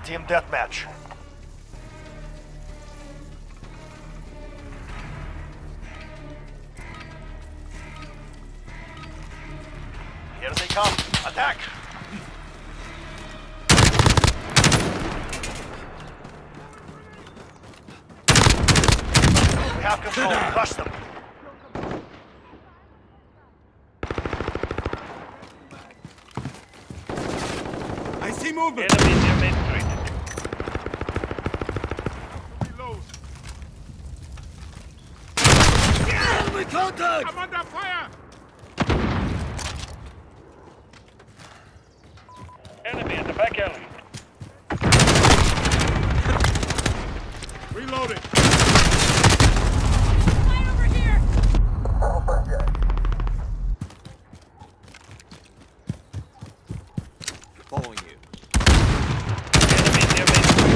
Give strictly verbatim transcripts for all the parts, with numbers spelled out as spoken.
Team deathmatch. Here they come. Attack! We have control. Crush them. I see movement. Enemy near Main Street. Reload. Enemy contact! I'm under fire. Enemy in the back alley. Reloading. Right over here! Following you. Enemy near Main Street.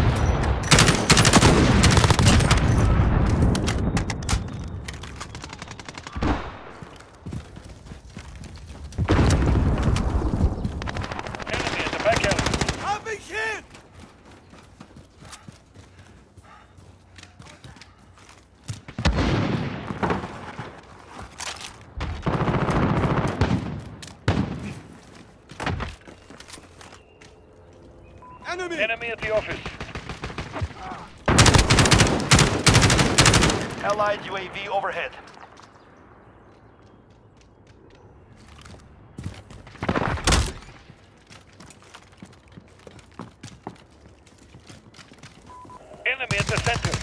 Enemy in the back alley. I'm being hit! Enemy. Enemy at the office. Allied U A V overhead. Enemy at the center.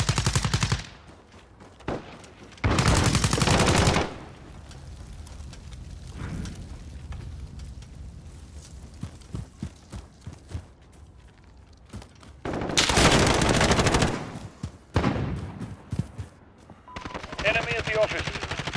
Enemy at the office.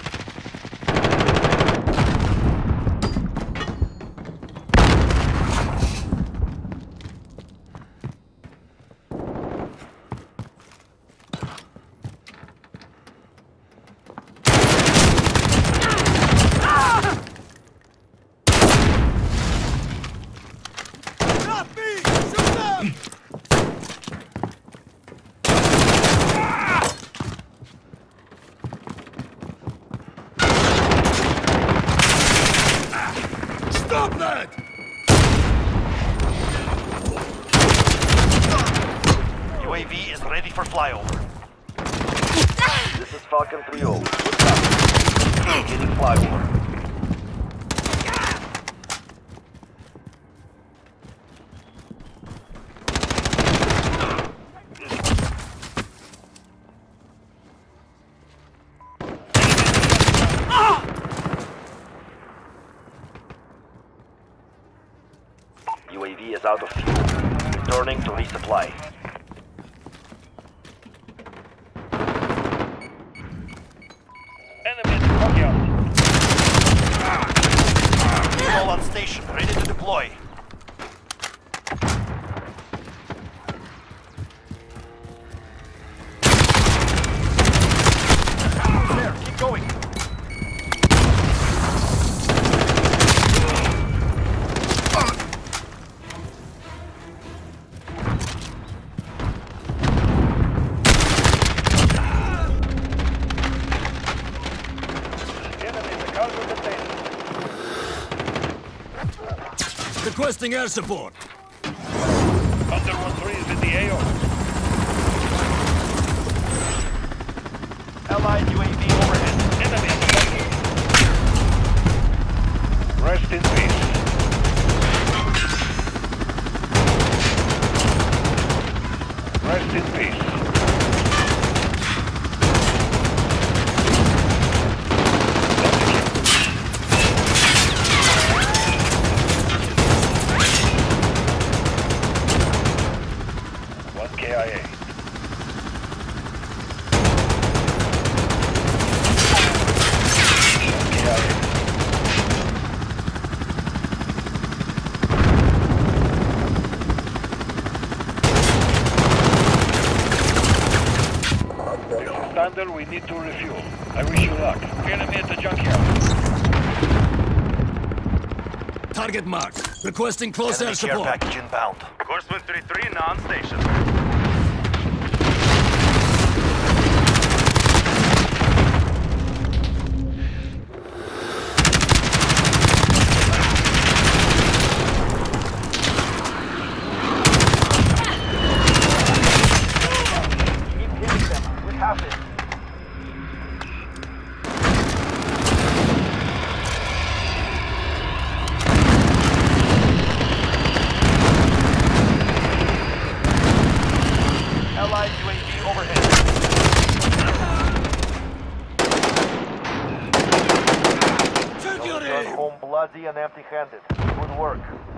Not me! Shoot them! Stop that! U A V is ready for flyover. This is Falcon three oh. Good copy. Beginning flyover. U A V is out of fuel. Returning to resupply. Enemy at the courtyard. All on station, ready to deploy. There, keep going. Enemy in the cargo container. Requesting air support. Thunder one three is in the A O. Allied U A V overhead. Enemy at the bunker. Rest in peace. Rest in peace. One K I A. One K I A. This is Thunder, we need to refuel. I wish you luck. Enemy at the junkyard. Target marked. Requesting close air Enemy care support. package inbound. Course one three three now on station. Keep hitting them. We have it. Allied U A V overhead. Take your Return aim! home bloody and empty-handed. Good work.